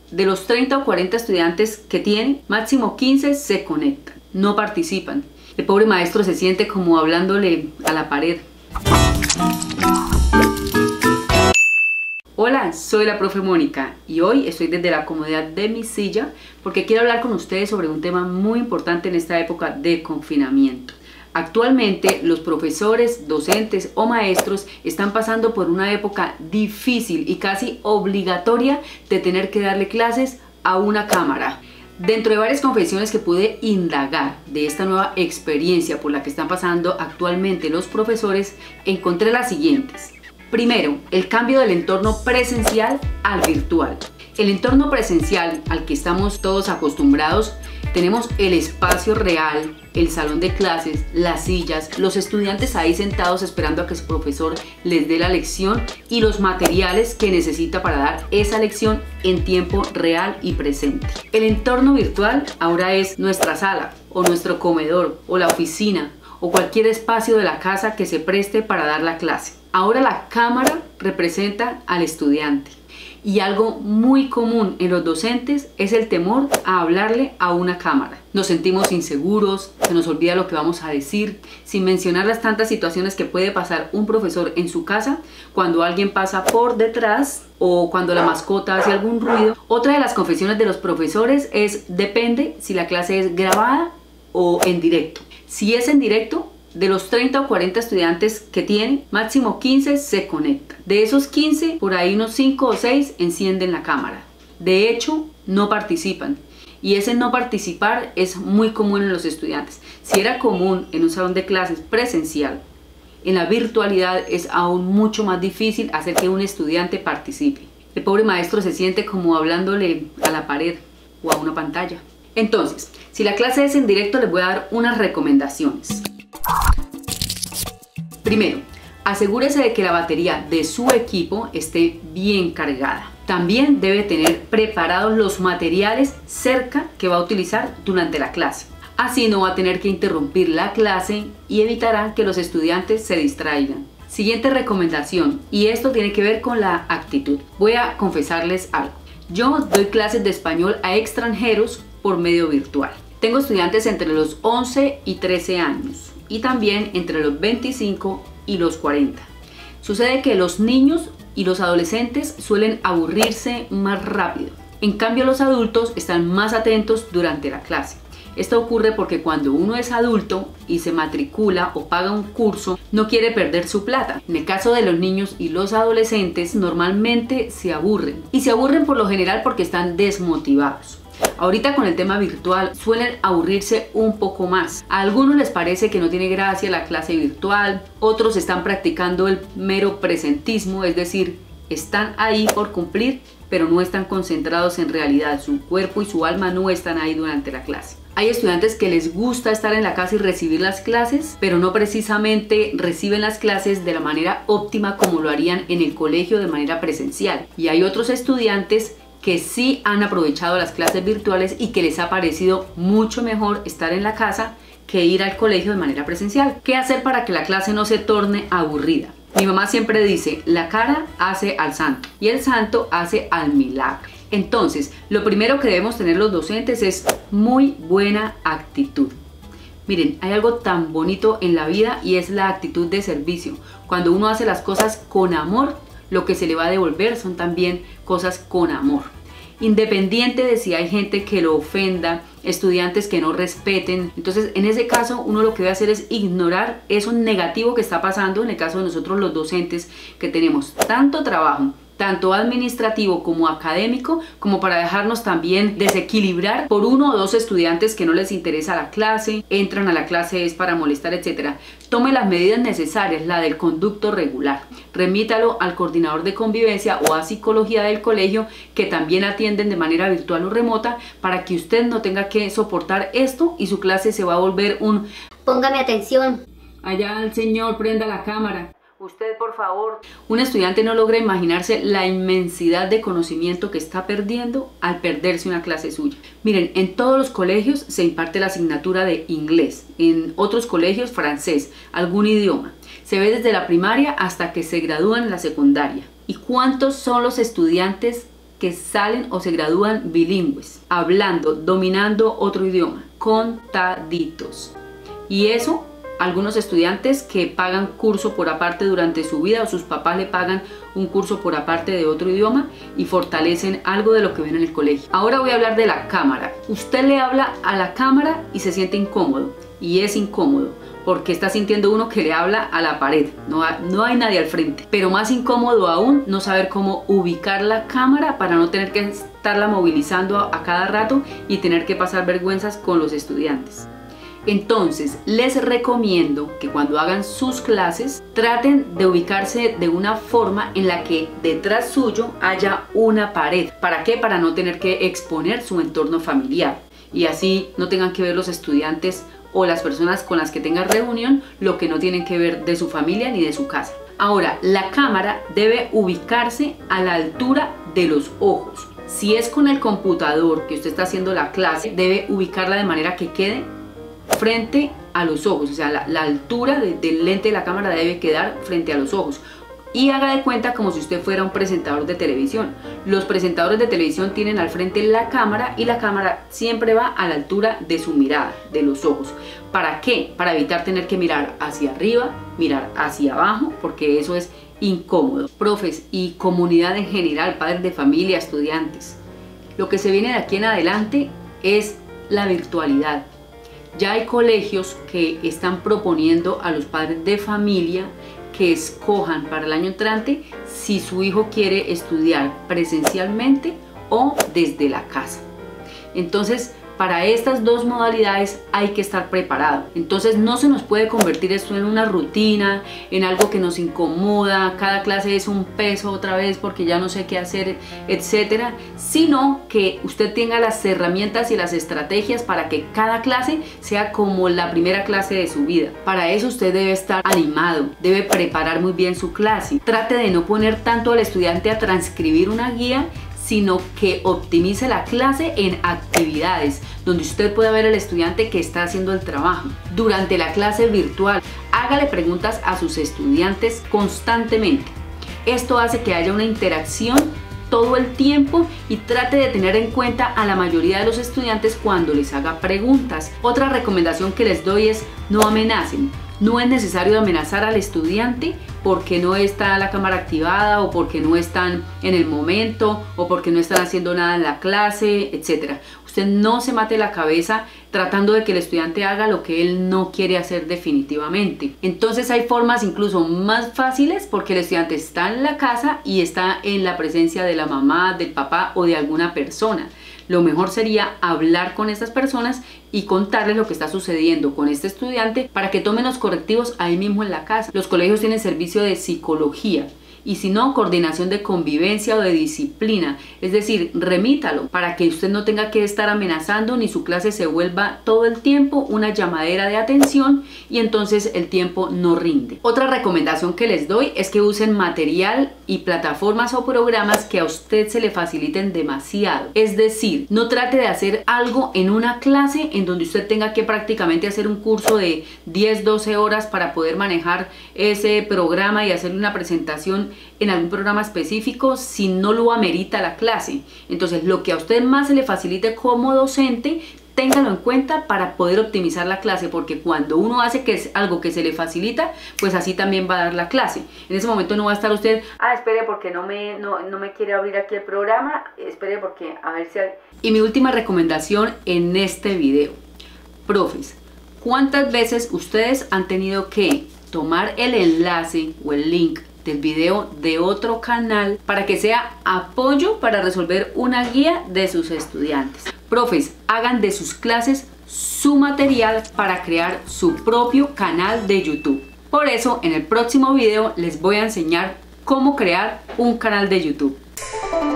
de los 30 o 40 estudiantes que tienen, máximo 15 se conectan, no participan. El pobre maestro se siente como hablándole a la pared. Hola, soy la profe Mónica y hoy estoy desde la comodidad de mi silla porque quiero hablar con ustedes sobre un tema muy importante en esta época de confinamiento. Actualmente los profesores, docentes o maestros están pasando por una época difícil y casi obligatoria de tener que darle clases a una cámara. Dentro de varias confesiones que pude indagar de esta nueva experiencia por la que están pasando actualmente los profesores, encontré las siguientes. Primero, el cambio del entorno presencial al virtual. El entorno presencial al que estamos todos acostumbrados, tenemos el espacio real, el salón de clases, las sillas, los estudiantes ahí sentados esperando a que su profesor les dé la lección y los materiales que necesita para dar esa lección en tiempo real y presente. El entorno virtual ahora es nuestra sala o nuestro comedor o la oficina o cualquier espacio de la casa que se preste para dar la clase. Ahora la cámara representa al estudiante. Y algo muy común en los docentes es el temor a hablarle a una cámara. Nos sentimos inseguros, se nos olvida lo que vamos a decir, sin mencionar las tantas situaciones que puede pasar un profesor en su casa cuando alguien pasa por detrás o cuando la mascota hace algún ruido. Otra de las confesiones de los profesores es depende si la clase es grabada o en directo. Si es en directo, de los 30 o 40 estudiantes que tienen, máximo 15 se conectan. De esos 15, por ahí unos 5 o 6 encienden la cámara. De hecho, no participan. Y ese no participar es muy común en los estudiantes. Si era común en un salón de clases presencial, en la virtualidad es aún mucho más difícil hacer que un estudiante participe. El pobre maestro se siente como hablándole a la pared o a una pantalla. Entonces, si la clase es en directo, les voy a dar unas recomendaciones. Primero, asegúrese de que la batería de su equipo esté bien cargada. También debe tener preparados los materiales cerca que va a utilizar durante la clase. Así no va a tener que interrumpir la clase y evitará que los estudiantes se distraigan. Siguiente recomendación, y esto tiene que ver con la actitud. Voy a confesarles algo. Yo doy clases de español a extranjeros por medio virtual. Tengo estudiantes entre los 11 y 13 años. Y también entre los 25 y los 40. Sucede que los niños y los adolescentes suelen aburrirse más rápido. En cambio, los adultos están más atentos durante la clase. Esto ocurre porque cuando uno es adulto y se matricula o paga un curso, no quiere perder su plata. En el caso de los niños y los adolescentes, normalmente se aburren. Y se aburren por lo general porque están desmotivados. Ahorita con el tema virtual suelen aburrirse un poco más. A algunos les parece que no tiene gracia la clase virtual, otros están practicando el mero presentismo, es decir, están ahí por cumplir, pero no están concentrados en realidad, su cuerpo y su alma no están ahí durante la clase. Hay estudiantes que les gusta estar en la casa y recibir las clases, pero no precisamente reciben las clases de la manera óptima como lo harían en el colegio de manera presencial. Y hay otros estudiantes que sí han aprovechado las clases virtuales y que les ha parecido mucho mejor estar en la casa que ir al colegio de manera presencial. ¿Qué hacer para que la clase no se torne aburrida? Mi mamá siempre dice, la cara hace al santo y el santo hace al milagro. Entonces, lo primero que debemos tener los docentes es muy buena actitud. Miren, hay algo tan bonito en la vida y es la actitud de servicio. Cuando uno hace las cosas con amor, lo que se le va a devolver son también cosas con amor. Independiente de si hay gente que lo ofenda, estudiantes que no respeten. Entonces, en ese caso, uno lo que debe hacer es ignorar eso negativo que está pasando. En el caso de nosotros los docentes, que tenemos tanto trabajo, tanto administrativo como académico, como para dejarnos también desequilibrar por uno o dos estudiantes que no les interesa la clase, entran a la clase es para molestar, etc. Tome las medidas necesarias, la del conducto regular. Remítalo al coordinador de convivencia o a psicología del colegio, que también atienden de manera virtual o remota, para que usted no tenga que soportar esto y su clase se va a volver un póngame atención. Allá el señor, prenda la cámara. Usted, por favor. Un estudiante no logra imaginarse la inmensidad de conocimiento que está perdiendo al perderse una clase suya. Miren, en todos los colegios se imparte la asignatura de inglés, en otros colegios francés, algún idioma. Se ve desde la primaria hasta que se gradúan en la secundaria. ¿Y cuántos son los estudiantes que salen o se gradúan bilingües, hablando, dominando otro idioma, contaditos. Y eso, algunos estudiantes que pagan curso por aparte durante su vida, o sus papás le pagan un curso por aparte de otro idioma y fortalecen algo de lo que ven en el colegio. Ahora voy a hablar de la cámara. Usted le habla a la cámara y se siente incómodo, y es incómodo porque está sintiendo uno que le habla a la pared, no hay nadie al frente. Pero más incómodo aún no saber cómo ubicar la cámara para no tener que estarla movilizando a cada rato y tener que pasar vergüenzas con los estudiantes. Entonces les recomiendo que cuando hagan sus clases traten de ubicarse de una forma en la que detrás suyo haya una pared. ¿Para qué? Para no tener que exponer su entorno familiar y así no tengan que ver los estudiantes o las personas con las que tengan reunión lo que no tienen que ver de su familia ni de su casa. Ahora, la cámara debe ubicarse a la altura de los ojos. Si es con el computador que usted está haciendo la clase, debe ubicarla de manera que quede frente a los ojos, o sea, la altura del lente de la cámara debe quedar frente a los ojos. Y haga de cuenta como si usted fuera un presentador de televisión. Los presentadores de televisión tienen al frente la cámara y la cámara siempre va a la altura de su mirada, de los ojos. ¿Para qué? Para evitar tener que mirar hacia arriba, mirar hacia abajo, porque eso es incómodo. Profes y comunidad en general, padres de familia, estudiantes, lo que se viene de aquí en adelante es la virtualidad. Ya hay colegios que están proponiendo a los padres de familia que escojan para el año entrante si su hijo quiere estudiar presencialmente o desde la casa. Entonces, para estas dos modalidades hay que estar preparado. Entonces no se nos puede convertir esto en una rutina, en algo que nos incomoda, cada clase es un peso otra vez porque ya no sé qué hacer, etcétera, sino que usted tenga las herramientas y las estrategias para que cada clase sea como la primera clase de su vida. Para eso usted debe estar animado, debe preparar muy bien su clase. Trate de no poner tanto al estudiante a transcribir una guía, sino que optimice la clase en actividades donde usted pueda ver al estudiante que está haciendo el trabajo. Durante la clase virtual, hágale preguntas a sus estudiantes constantemente. Esto hace que haya una interacción todo el tiempo y trate de tener en cuenta a la mayoría de los estudiantes cuando les haga preguntas. Otra recomendación que les doy es no amenacen. No es necesario amenazar al estudiante porque no está la cámara activada o porque no están en el momento o porque no están haciendo nada en la clase, etc. Usted no se mate la cabeza tratando de que el estudiante haga lo que él no quiere hacer definitivamente. Entonces hay formas incluso más fáciles porque el estudiante está en la casa y está en la presencia de la mamá, del papá o de alguna persona. Lo mejor sería hablar con estas personas y contarles lo que está sucediendo con este estudiante para que tomen los correctivos ahí mismo en la casa. Los colegios tienen servicio de psicología y si no, coordinación de convivencia o de disciplina, es decir, remítalo para que usted no tenga que estar amenazando ni su clase se vuelva todo el tiempo una llamadera de atención y entonces el tiempo no rinde. Otra recomendación que les doy es que usen material y plataformas o programas que a usted se le faciliten demasiado, es decir, no trate de hacer algo en una clase en donde usted tenga que prácticamente hacer un curso de 10-12 horas para poder manejar ese programa y hacerle una presentación en algún programa específico si no lo amerita la clase. Entonces lo que a usted más se le facilite como docente, téngalo en cuenta para poder optimizar la clase, porque cuando uno hace que es algo que se le facilita, pues así también va a dar la clase. En ese momento no va a estar usted, espere porque no me quiere abrir aquí el programa, espere porque a ver si hay... Y mi última recomendación en este video, profes, ¿cuántas veces ustedes han tenido que tomar el enlace o el link del video de otro canal para que sea apoyo para resolver una guía de sus estudiantes? Profes, hagan de sus clases su material para crear su propio canal de YouTube. Por eso, en el próximo video les voy a enseñar cómo crear un canal de YouTube.